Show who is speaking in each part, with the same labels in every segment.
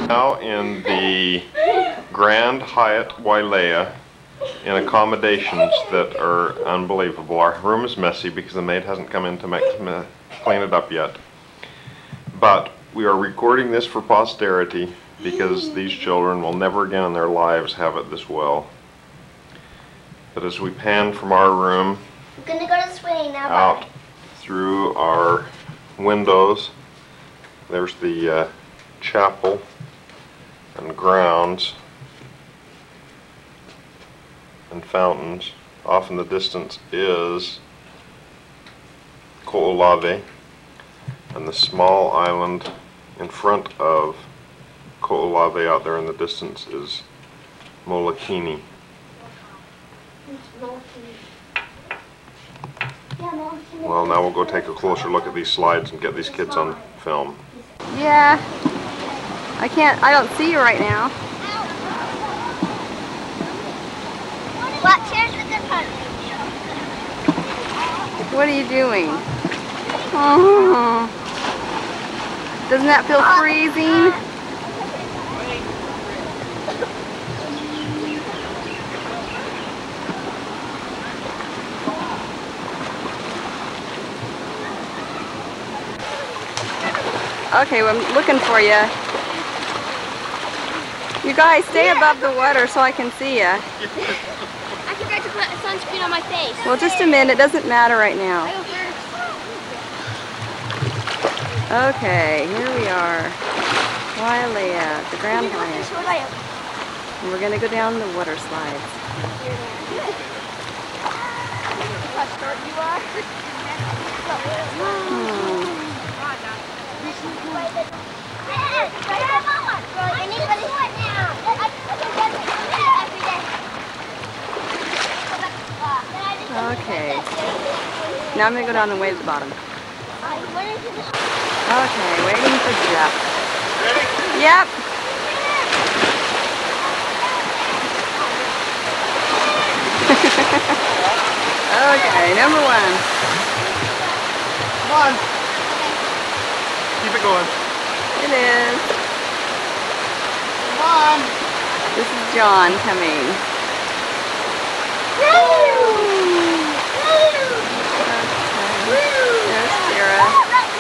Speaker 1: Now in the Grand Hyatt Wailea in accommodations that are unbelievable. Our room is messy because the maid hasn't come in to clean it up yet. But we are recording this for posterity because these children will never again in their lives have it this well. But as we pan from our room
Speaker 2: I'm gonna go to swing now.
Speaker 1: out through our windows, there's the chapel and grounds and fountains. Off in the distance is Ko'olave, and the small island in front of Ko'olave out there in the distance is Molokini. Well, now we'll go take a closer look at these slides and get these kids on film.
Speaker 3: Yeah, I don't see you right now.
Speaker 2: What chairs with the front?
Speaker 3: What are you doing? Oh, doesn't that feel freezing? Okay, well, I'm looking for you. You guys, stay above the water so I can see you.
Speaker 2: I forgot to put a sunscreen on my face.
Speaker 3: Well, just a minute. It doesn't matter right now.
Speaker 2: I go first.
Speaker 3: Okay, here we are. Wailea, the Grand Hyatt. And we're going to go down the water slides. Okay. Now I'm going to go down and wave at the bottom. Okay, waiting for Jeff.
Speaker 1: Ready?
Speaker 3: Yep. Okay, number one.
Speaker 1: Come on. Keep it going.
Speaker 3: It is.
Speaker 1: Come on.
Speaker 3: This is John coming. There's Sarah.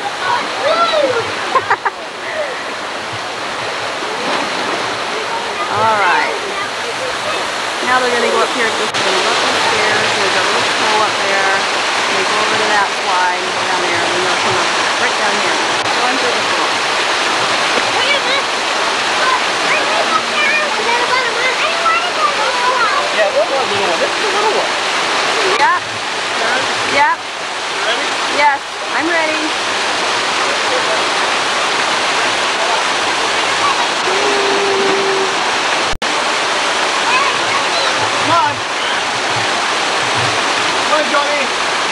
Speaker 3: Alright. Now they're going to go up here, just going to go up the stairs, there's a little pool up there, and they go over to that slide and go down there, and then they'll come up right down here. Go into the pool.
Speaker 1: Yeah, what was the little one? This is the little one.
Speaker 3: Yep. Yep.
Speaker 1: Ready?
Speaker 3: Yes, I'm ready.
Speaker 1: Come on. Come on, Johnny.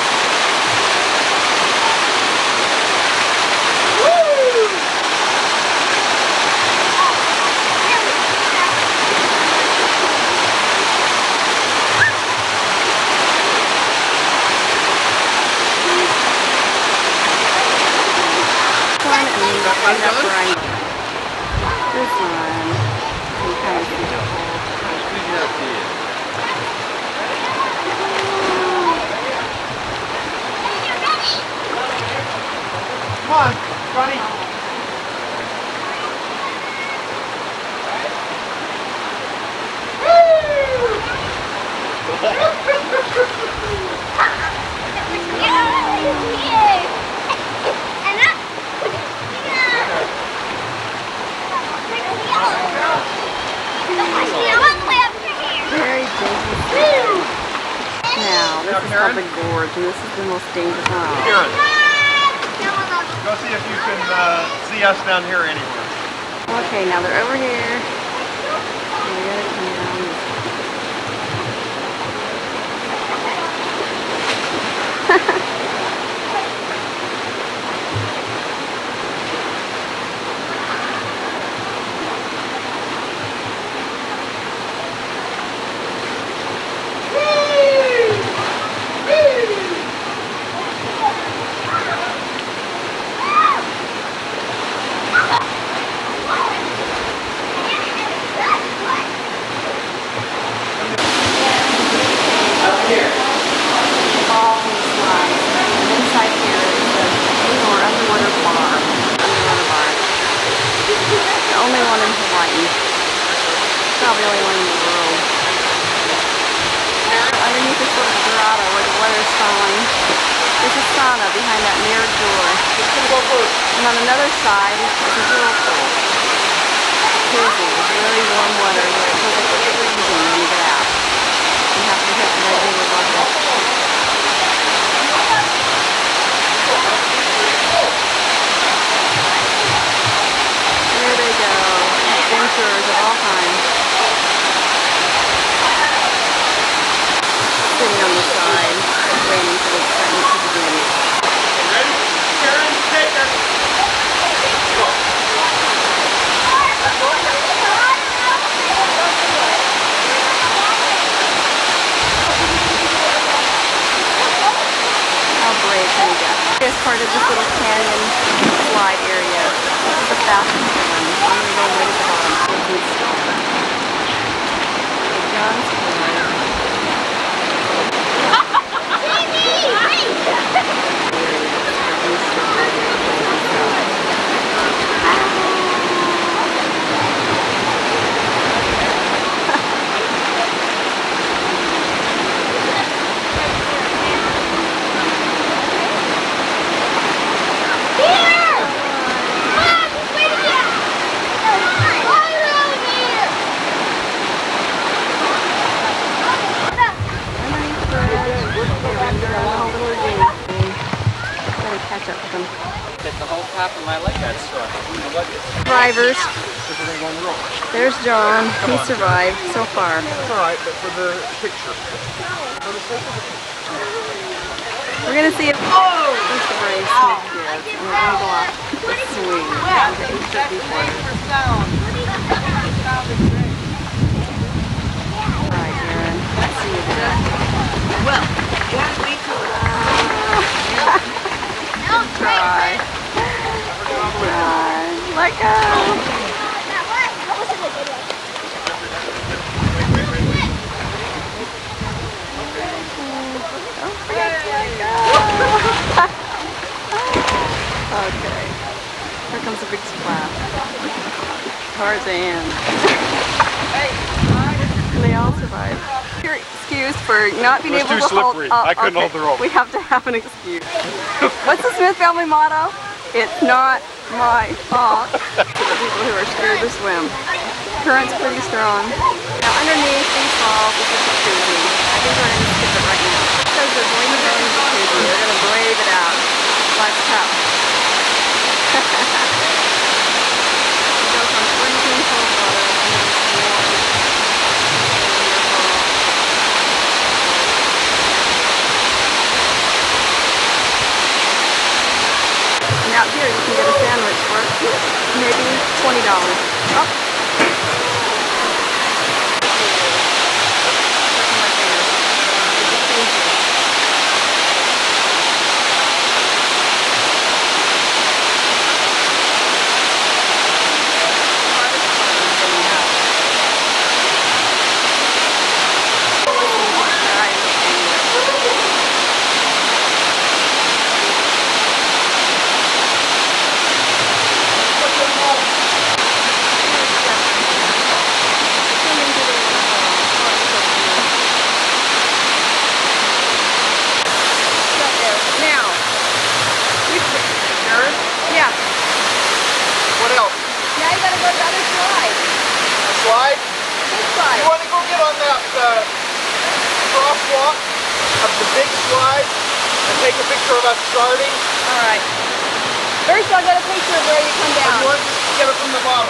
Speaker 3: This one. You kind of get it.
Speaker 1: Come on, Johnny.
Speaker 3: Very dangerous. Now, this is called the gorge, and this is the most dangerous one.
Speaker 1: Karen, go see if you can see us down here anywhere.
Speaker 3: Okay, now they're over here. And we're gonna come down this way. weather's fine. There's a sauna behind that mirrored door. And on another side is a whirlpool. Cozy, really warm water where it feels like you're freezing when you get out. You have to hit the regular bucket. There they go, adventurers of all kinds. Sitting on the side, waiting for the excitement to begin.
Speaker 4: Ready? Karen, take her.
Speaker 3: How brave can you get? It's part of this little canyon slide area. This is the fastest one. I'm going to go way to the bottom. Big John's Florida. Catch up with them.
Speaker 4: Hit the whole top of my leg, that's strong.
Speaker 3: Survivors. There's John. He survived so far.
Speaker 4: It's alright, but for the picture.
Speaker 3: We're going to see if there's the brave Smith kids. And we're going to go off the swing. Alright, Aaron. Let's see you there.
Speaker 5: Well, one week
Speaker 3: Try. Let go. Okay. Here comes a big splash. Tarzan. They all survived. You're excused for not being able to hold.
Speaker 4: I couldn't hold the rope.
Speaker 3: We have to have an excuse. What's the Smith family motto? It's not my fault. For the people who are scared to swim. Current's pretty strong. Now underneath these falls is the jacuzzi. I think we're going to skip it right now. Because they're going to go in the jacuzzi. They're going to brave it out. Life's tough. We go from freezing cold water into this warm, out here you can get a sandwich for maybe $20. Oh.
Speaker 4: Slide? You want to go get on that crosswalk of the big slide and take a picture of us starting?
Speaker 3: Alright. First I'll get a picture of where you come down.
Speaker 4: Or you want to just get it from the bottom?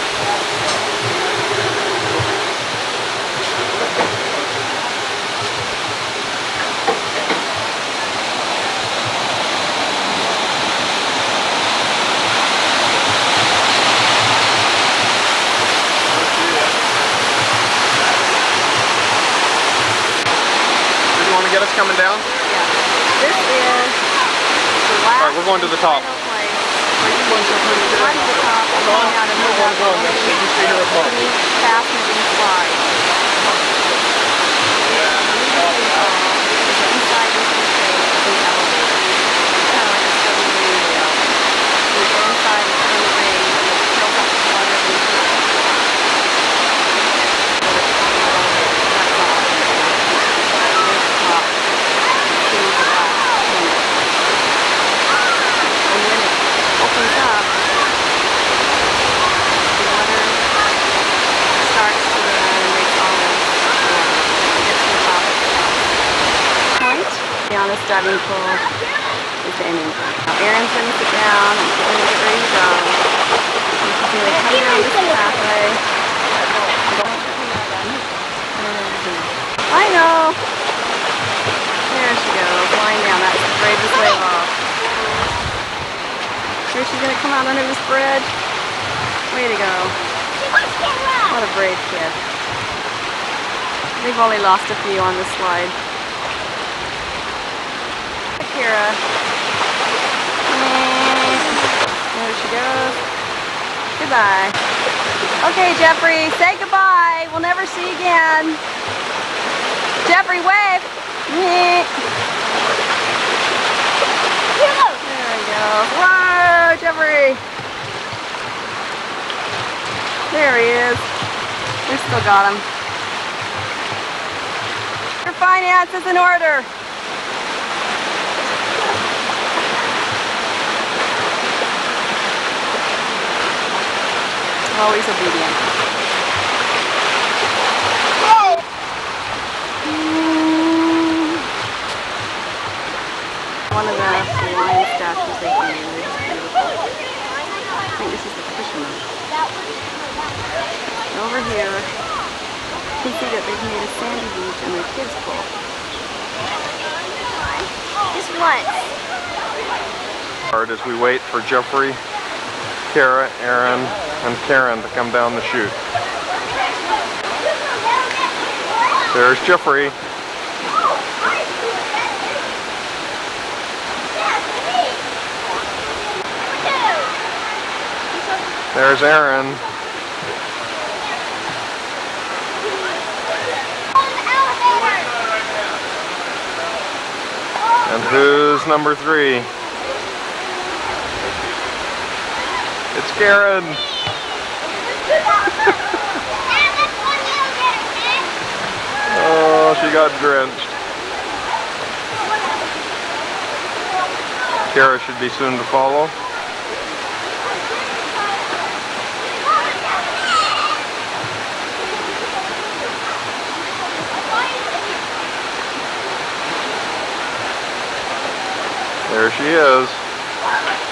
Speaker 1: Get us coming down?
Speaker 3: Yeah. This is the last.
Speaker 1: Alright, we're going to the top.
Speaker 3: Place where you can climb to the top and go down and move up on the fast moving slide. Inside this is an elevator. It's kind of like a submarine wheel. You go inside and turn the ring and it fills up the water and you diving pool is the ending point. Now Aaron's going to sit down and she's going to get ready to go. And she's going to come down this pathway. I know. There she goes, flying down. That's the bravest way off. Here she's going to come out under this bridge. Way to go. What a brave kid. They've only lost a few on this slide. Kira. There she goes. Goodbye. Okay, Jeffrey, say goodbye. We'll never see you again. Jeffrey, wave. There we go. Whoa, Jeffrey. There he is. We still got him. Your finances in order. Always obedient. One of the lion statues they made is beautiful. I think this is the fisherman. Over here, you can see that they've made a sandy beach and their kids pool.
Speaker 2: Just once.
Speaker 1: Hard as we wait for Jeffrey, Kara, Aaron, and Karen to come down the chute. There's Jeffrey. There's Aaron. And who's number 3? It's Karen. Oh, she got drenched. Kara should be soon to follow. There she is.